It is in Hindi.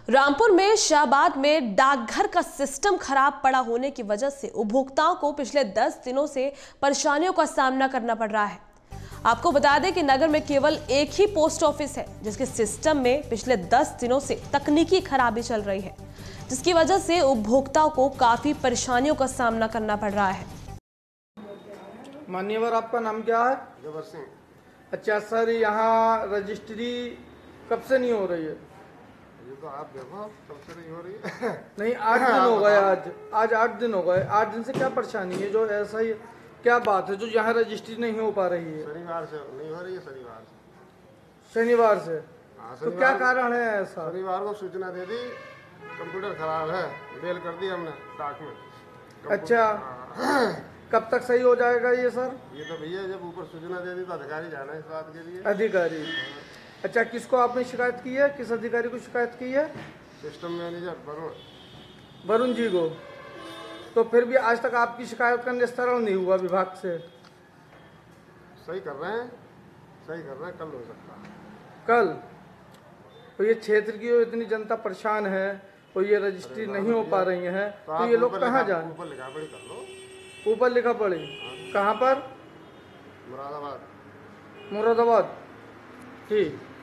रामपुर में शाहबाद में डाकघर का सिस्टम खराब पड़ा होने की वजह से उपभोक्ताओं को पिछले 10 दिनों से परेशानियों का सामना करना पड़ रहा है। आपको बता दें कि नगर में केवल एक ही पोस्ट ऑफिस है जिसके सिस्टम में पिछले 10 दिनों से तकनीकी खराबी चल रही है, जिसकी वजह से उपभोक्ताओं को काफी परेशानियों का सामना करना पड़ रहा है। मान्यवर, आपका नाम क्या है? जबर सिंह। अच्छा सर, यहाँ रजिस्ट्री कब से नहीं हो रही है? ये तो आप देखो कब से नहीं हो रही है। नहीं, 8 दिन हो गए। आज 8 दिन हो गए। 8 दिन से क्या परेशानी है? जो ऐसा ही क्या बात है जो यहाँ रजिस्ट्री नहीं हो पा रही है? शनिवार से नहीं हो रही है। शनिवार से? हाँ, तो क्या कारण है ऐसा? शनिवार को सूचना दे दी, कंप्यूटर खराब है, बेल कर दी हमने डाक में। अच्छा, कब तक सही हो जाएगा ये सर? ये तो भैया जब ऊपर सूचना दे दी तो अधिकारी जाना है इस बात के लिए। अधिकारी? अच्छा, किसको आपने शिकायत की है? किस अधिकारी को शिकायत की है? सिस्टम मैनेजर वरुण जी को। तो फिर भी आज तक आपकी शिकायत का निस्तारण नहीं हुआ विभाग से? सही कर रहे हैं, कल हो सकता है। कल? तो ये क्षेत्र की इतनी जनता परेशान है और ये रजिस्ट्री नहीं हो पा रही है, तो ये लोग कहाँ जाए? ऊपर लिखा पड़ी कर लो। ऊपर लिखा पड़ी? कहाँ पर? मुरादाबाद। मुरादाबाद? ठीक।